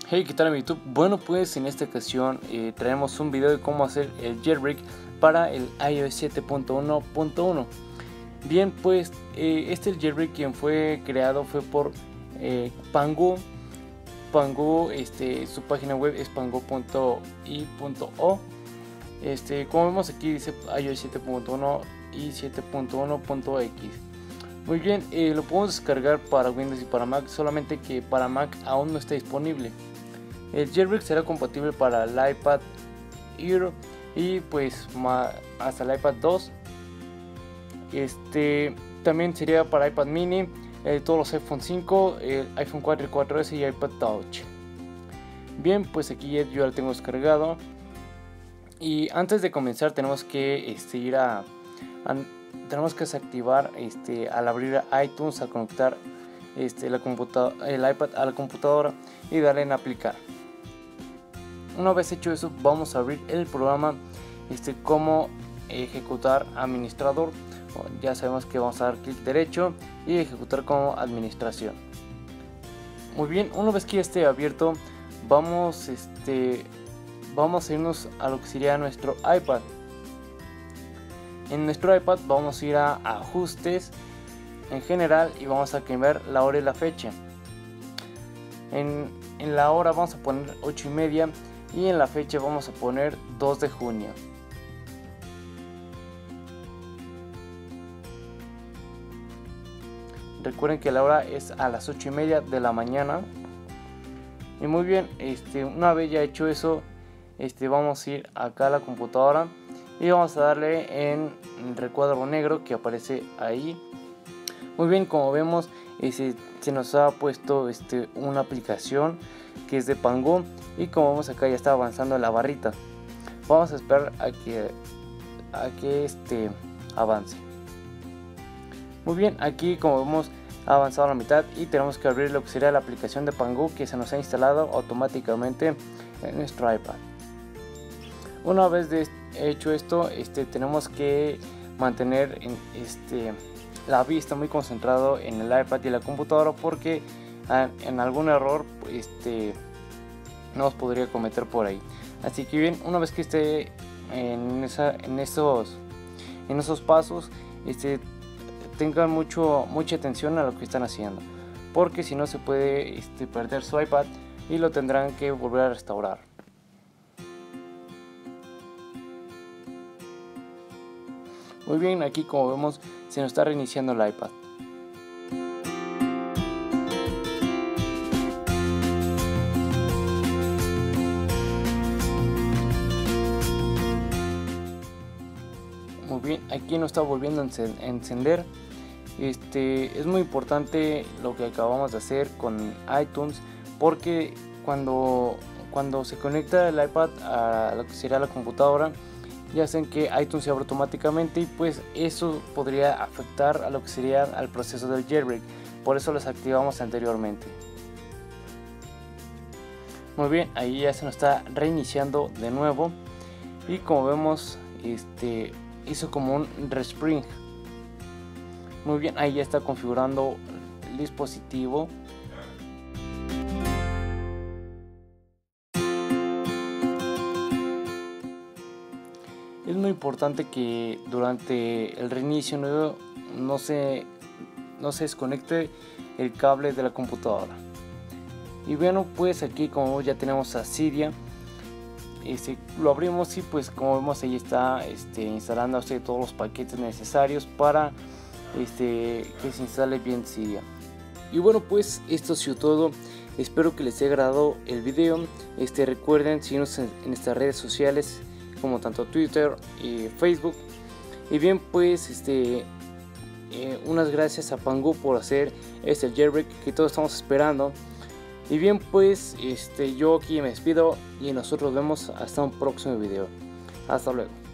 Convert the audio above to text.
Hey, ¿qué tal, YouTube? Bueno, pues en esta ocasión traemos un video de cómo hacer el jailbreak para el iOS 7.1.1. Bien, pues el jailbreak quien fue creado fue por Pango. Pango, su página web es pango.i.o. Como vemos aquí dice iOS 7.1 y 7.1.x. Muy bien, lo podemos descargar para Windows y para Mac, solamente que para Mac aún no está disponible. El jailbreak será compatible para el iPad Air y pues hasta el iPad 2. También sería para iPad mini, todos los iPhone 5, el iPhone 4 y 4S y iPad Touch. Bien, pues aquí yo ya lo tengo descargado. Y antes de comenzar tenemos que tenemos que desactivar al abrir iTunes, al conectar el iPad a la computadora y darle en aplicar. Una vez hecho eso, vamos a abrir el programa como ejecutar administrador. Ya sabemos que vamos a dar clic derecho y ejecutar como administración. Muy bien, una vez que ya esté abierto, vamos a irnos a lo que sería nuestro iPad. En nuestro iPad vamos a ir a ajustes en general y vamos a cambiar la hora y la fecha. En la hora vamos a poner 8:30 y en la fecha vamos a poner 2 de junio. Recuerden que la hora es a las 8:30 de la mañana. Y muy bien, una vez ya hecho eso, vamos a ir acá a la computadora y vamos a darle en el recuadro negro que aparece ahí. Muy bien, como vemos, se nos ha puesto una aplicación que es de Pango, y como vemos acá ya está avanzando la barrita. Vamos a esperar a que avance. Muy bien, aquí como vemos ha avanzado a la mitad y tenemos que abrir lo que sería la aplicación de Pango que se nos ha instalado automáticamente en nuestro iPad. Una vez hecho esto, tenemos que mantener la vista muy concentrado en el iPad y la computadora, porque en algún error nos podría cometer por ahí. Así que bien, una vez que esté en esos pasos, tengan mucha atención a lo que están haciendo, porque si no se puede perder su iPad y lo tendrán que volver a restaurar. Muy bien, aquí como vemos se nos está reiniciando el iPad. Muy bien, aquí nos está volviendo a encender. Es muy importante lo que acabamos de hacer con iTunes, porque cuando se conecta el iPad a lo que sería la computadora, ya hacen que iTunes se abra automáticamente, y pues eso podría afectar a lo que sería al proceso del jailbreak. Por eso los activamos anteriormente. Muy bien, ahí ya se nos está reiniciando de nuevo, y como vemos hizo como un respring. Muy bien, ahí ya está configurando el dispositivo. Es muy importante que durante el reinicio no se desconecte el cable de la computadora. Y bueno, pues aquí como ya tenemos a Cydia, lo abrimos y pues como vemos ahí está instalando todos los paquetes necesarios para que se instale bien Cydia. Y bueno, pues esto ha sido todo. Espero que les haya agradado el video. Recuerden seguirnos en nuestras redes sociales, como tanto Twitter y Facebook. Y bien, pues unas gracias a Pango por hacer este jailbreak que todos estamos esperando. Y bien, pues yo aquí me despido y nosotros nos vemos hasta un próximo video. Hasta luego.